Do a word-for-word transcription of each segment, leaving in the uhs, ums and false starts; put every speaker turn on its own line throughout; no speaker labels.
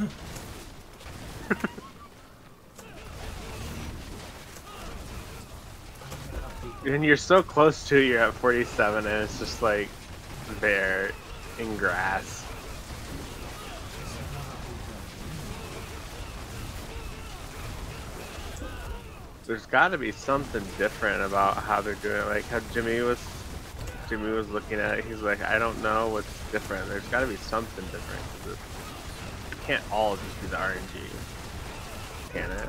And you're so close to it, you're at forty-seven, and it's just like there in grass. There's got to be something different about how they're doing it. Like how Jimmy was, Jimmy was looking at it. He's like, I don't know what's different. There's got to be something different. 'Cause it can't all just be the R N G, can it?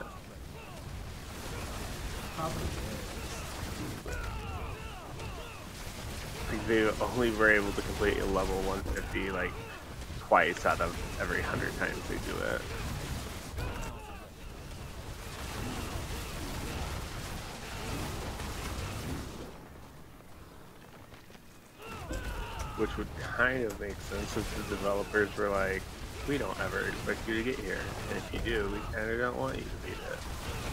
Probably is.
Like they only were able to complete a level one fifty like twice out of every hundred times they do it. Which would kind of make sense if the developers were like, we don't ever expect you to get here, and if you do, we kind of don't want you to beat it.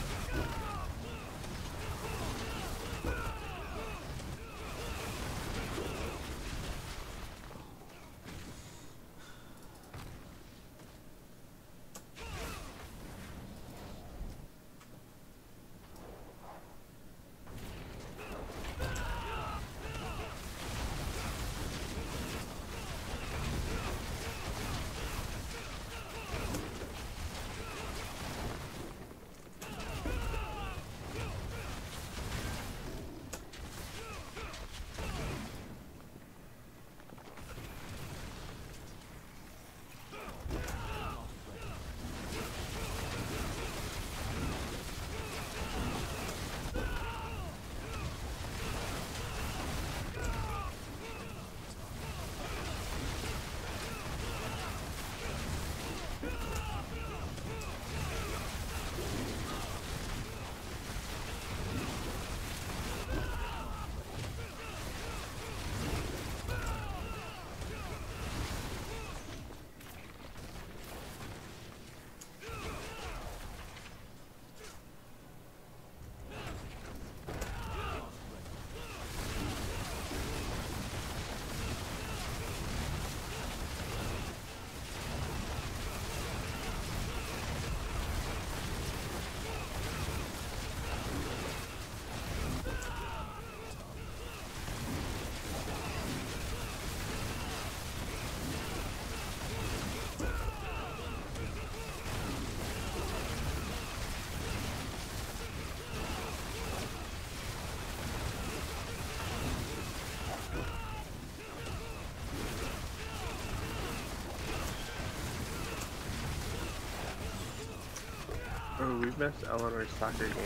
Oh, we've missed Eleanor's soccer game.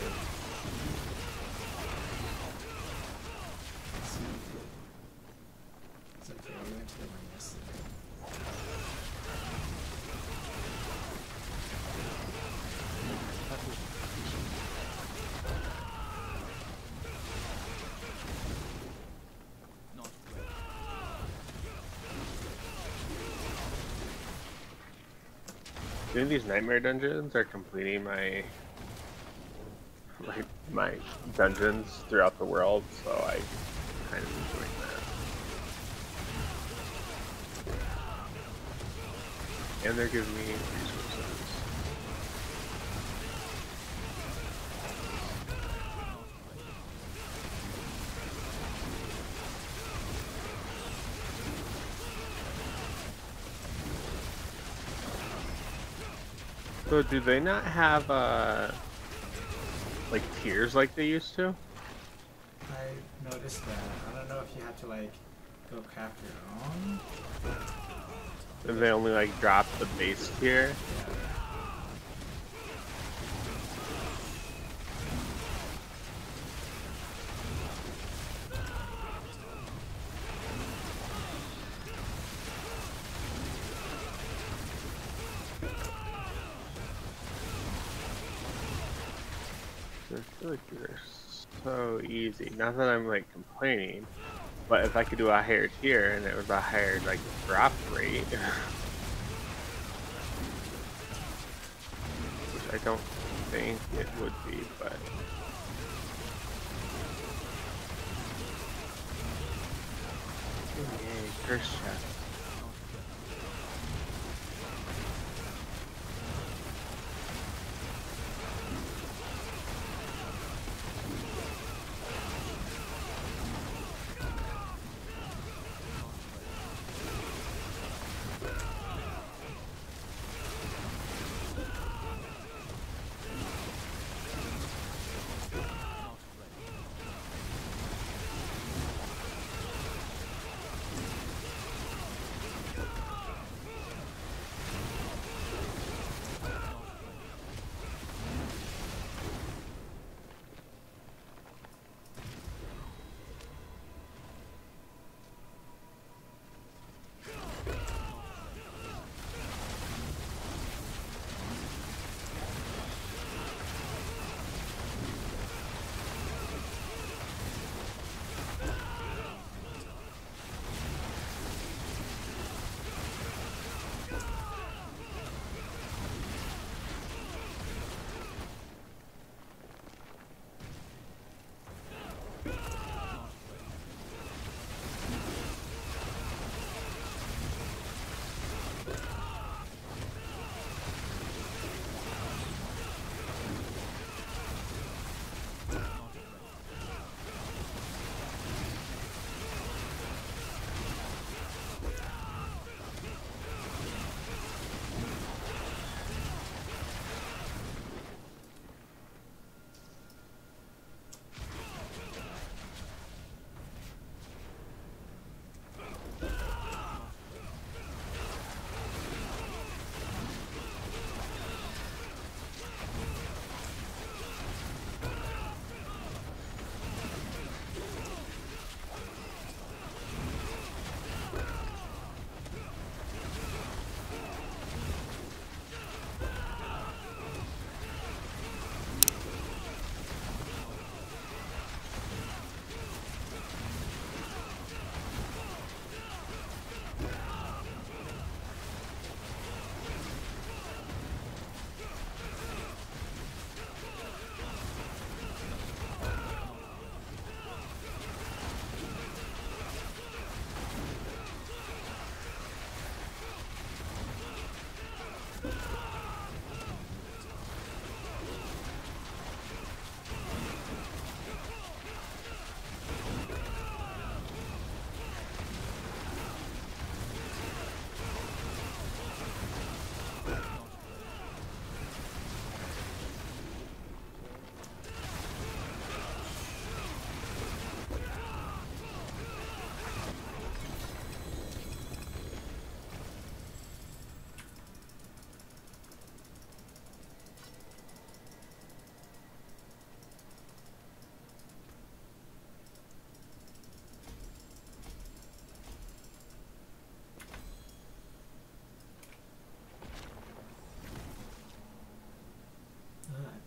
It's okay, we went to the one yesterday.
Doing these nightmare dungeons are completing my like my dungeons throughout the world, so I kind of enjoy that. And they're giving me resources. So do they not have uh like tiers like they used to?
I noticed that. I don't know if you have to like go craft your own.
And they only like drop the base tier?
Yeah.
I feel like they're so easy. Not that I'm like complaining, but if I could do a higher tier and it was a higher like drop rate, which I don't think it would be, but yay, curse chest.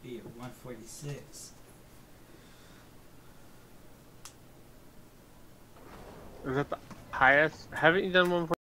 be at one forty-six.
Is that the highest? Haven't you done one